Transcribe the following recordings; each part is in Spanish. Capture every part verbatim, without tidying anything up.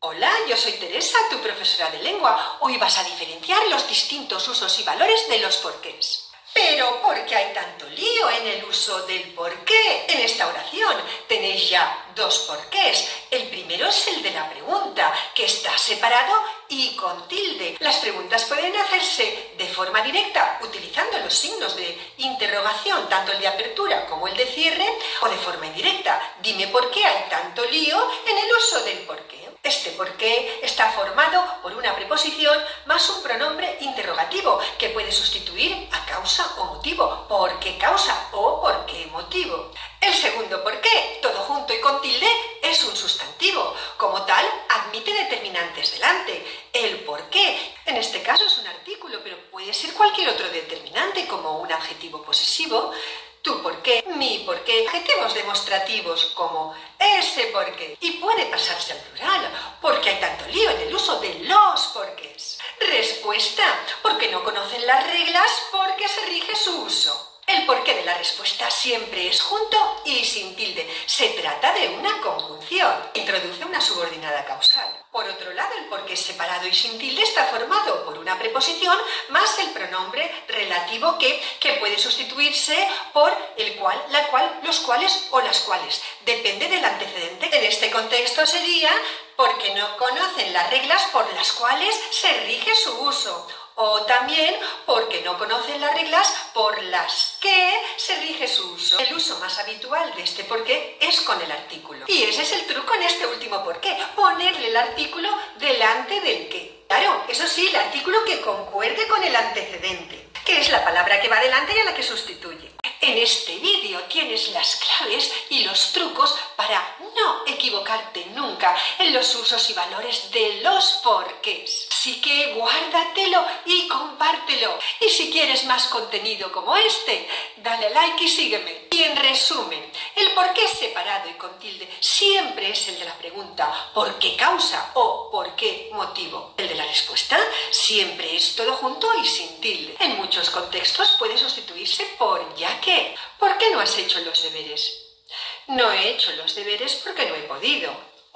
Hola, yo soy Teresa, tu profesora de lengua. Hoy vas a diferenciar los distintos usos y valores de los porqués. Pero ¿por qué hay tanto lío en el uso del porqué? En esta oración tenéis ya dos porqués. El primero es el de la pregunta, que está separado y con tilde. Las preguntas pueden hacerse de forma directa, utilizando los signos de interrogación, tanto el de apertura como el de cierre, o de forma indirecta. Dime por qué hay tanto lío en el uso del porqué. Este porqué está formado por una preposición más un pronombre interrogativo que puede sustituir a causa o motivo. ¿Por qué causa o por qué motivo? El segundo porqué, todo junto y con tilde, es un sustantivo. Como tal, admite determinantes delante. El porqué, en este caso es un artículo, pero puede ser cualquier otro determinante, como un adjetivo posesivo. Tu porqué, mi porqué, adjetivos demostrativos como ese porqué. Y puede pasarse al plural, porque hay tanto lío en el uso de los porqués. Respuesta, porque no conocen las reglas porque se rige su uso. El porqué de la respuesta siempre es junto y sin tilde. Se trata de una conjunción. Introduce una subordinada causal. Por otro lado, el porqué separado y sin tilde está formado por una preposición más el pronombre relativo que, que puede sustituirse por el cual, la cual, los cuales o las cuales. Depende del antecedente. En este contexto sería porque no conocen las reglas por las cuales se rige su uso. O también porque no conocen las reglas por las que se rige su uso. El uso más habitual de este porqué es con el artículo. Y ese es el truco en este último porqué, ponerle el artículo delante del qué. Claro, eso sí, el artículo que concuerde con el antecedente, que es la palabra que va delante y a la que sustituye. En este vídeo tienes las claves y los trucos para no equivocarte nunca en los usos y valores de los porqués. Así que guárdatelo y compártelo. Y si quieres más contenido como este, dale like y sígueme. Y en resumen, el porqué separado y con tilde siempre es el de la pregunta ¿por qué causa o por qué motivo? El de la respuesta siempre es todo junto y sin tilde. En muchos contextos puede sustituirse por ya que. ¿Por qué no has hecho los deberes? No he hecho los deberes porque no he podido.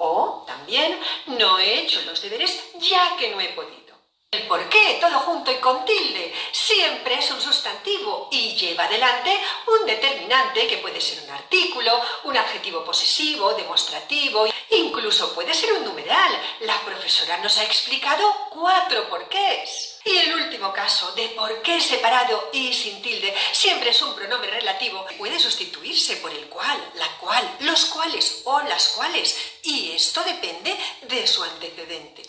O también no he hecho los deberes ya que no he podido. El por qué, todo junto y con tilde, siempre es un sustantivo y lleva adelante un determinante que puede ser un artículo, un adjetivo posesivo, demostrativo, incluso puede ser un numeral. La profesora nos ha explicado cuatro porqués. Y el último caso de porqué separado y sin tilde siempre es un pronombre relativo que puede sustituirse por el cual, la cual, los cuales o las cuales, y esto depende de su antecedente.